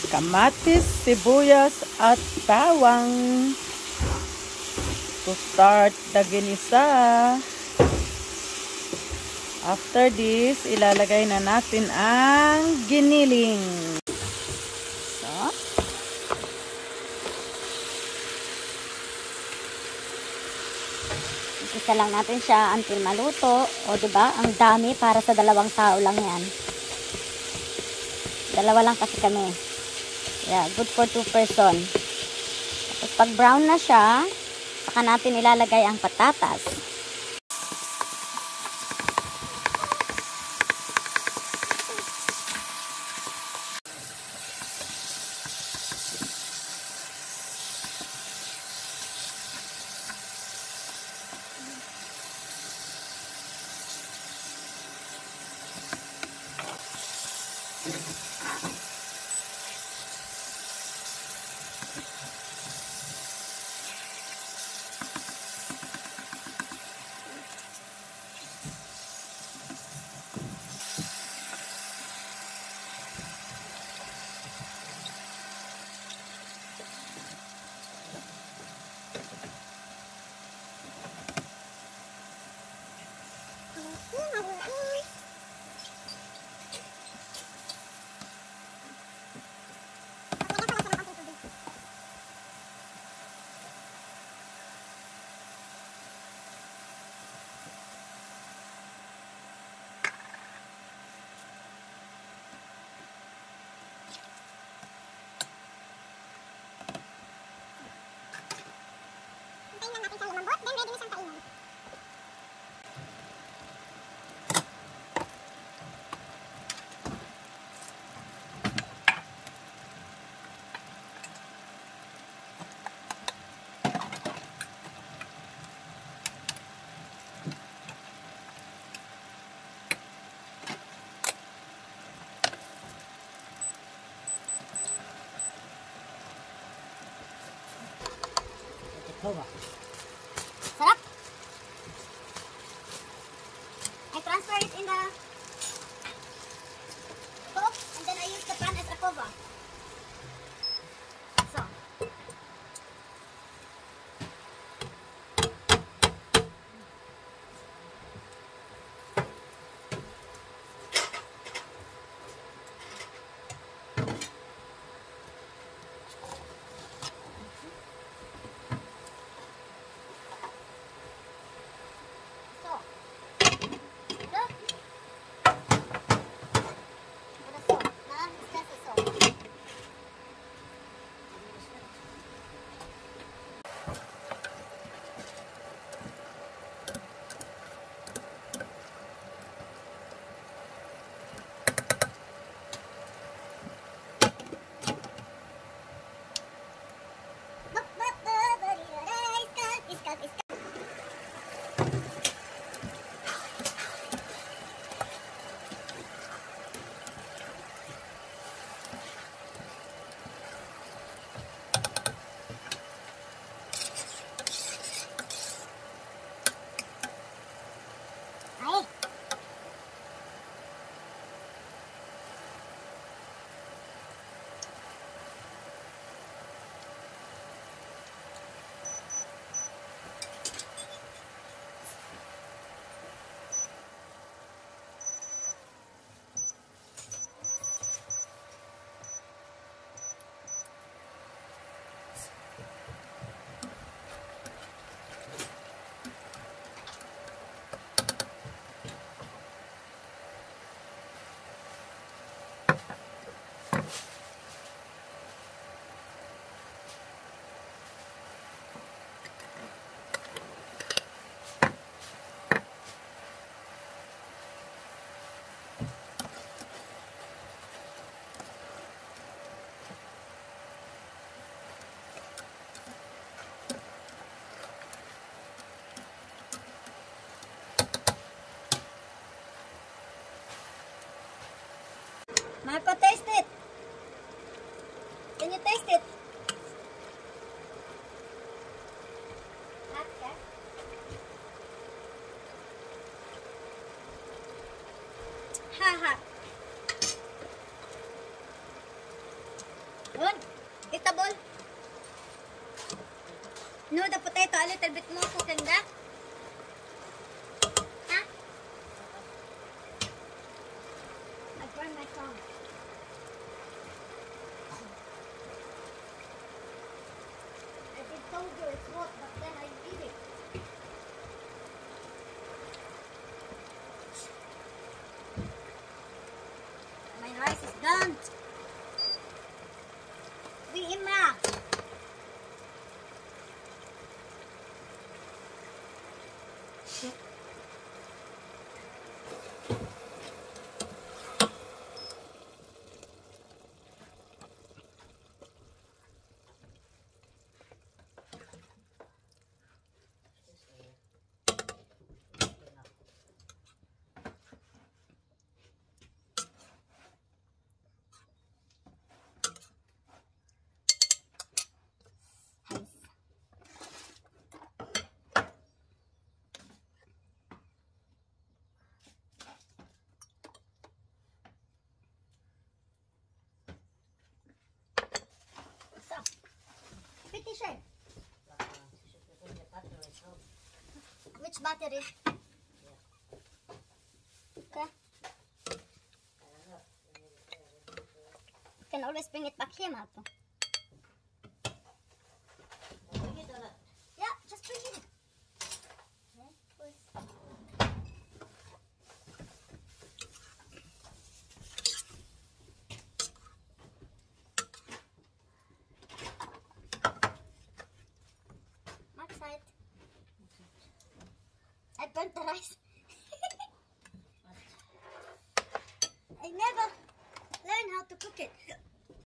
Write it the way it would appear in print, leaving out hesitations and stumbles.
kamatis, sibuyas, at bawang to start the ginisa. After this, ilalagay na natin ang giniling. So, isa lang natin siya until maluto. O diba, ang dami para sa 2 tao lang yan. 2 lang kasi kami. Yeah, good for 2 person. Tapos pag brown na siya, saka natin ilalagay ang patatas. Sarap! I transfer it in the cook and then I use the pan as a cover. So. Marco, taste it. Can you taste it? Hot, yeah? Hot. Yun, eatable. No, the potato a little bit more cooking that. Huh? I burned my tongue. I did told you it's hot, but then I eat it. My rice is done. We Imra. So, pretty sure. Which battery? Okay. You can always bring it back here, Marco. Yeah, just bring it. Yeah, please. Mark's side. I burnt the rice. I never learned how to cook it.